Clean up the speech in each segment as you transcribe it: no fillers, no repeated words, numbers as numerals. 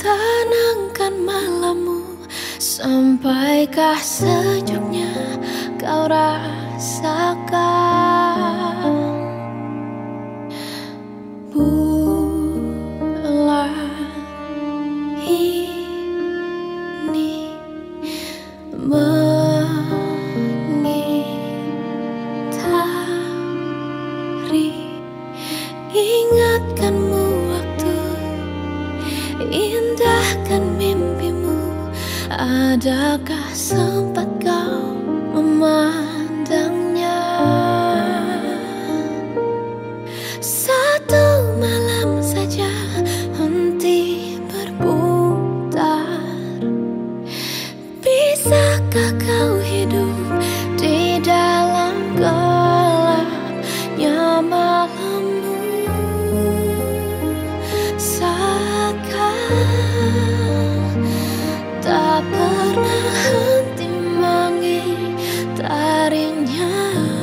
Tenangkan malammu, sampaikah sejuknya kau rasakan. Bulan ini mengitari, ingatkanmu waktu, indahkan mimpimu. Adakah sempat kau memandangnya? Satu malam saja henti berputar. Bisakah kau hidup di dalam gelapnya malammu? Saat kau tak pernah henti mengitarinya.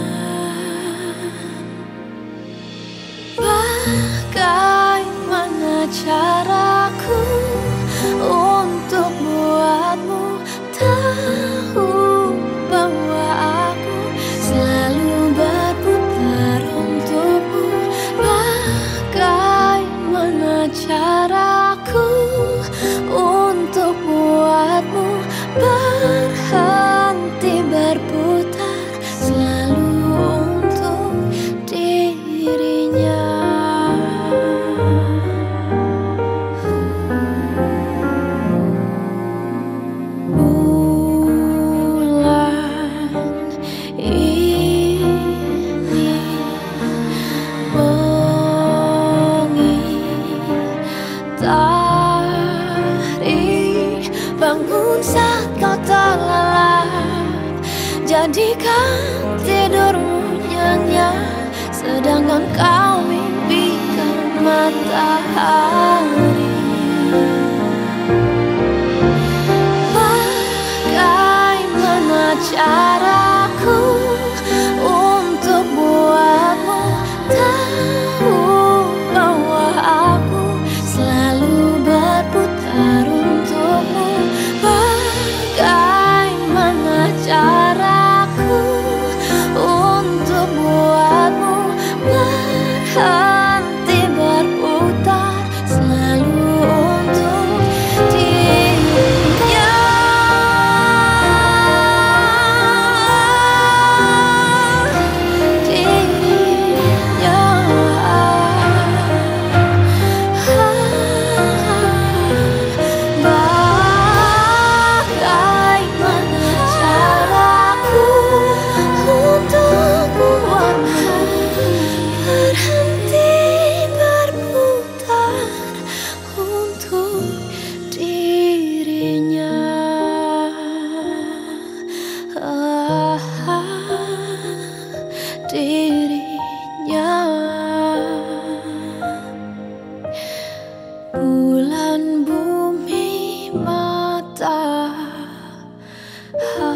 Bagaimana caraku untuk buatmu tahu bahwa aku selalu berputar untukmu? Bagaimana caraku untuk buatmu berhenti berputar selalu untuk dirinya? Bulan ini mengitari, bangun saat kau terlelap, jadikan tidurmu nyenyak, sedangkan kau mimpikan matahari. Bagaimana caraku untuk buatmu tahu bahwa aku selalu berputar untukmu? Bagaimana caraku untuk buatmu berhenti berputar selalu untuk dirinya? Dirinya. Bulan, bumi, matahari.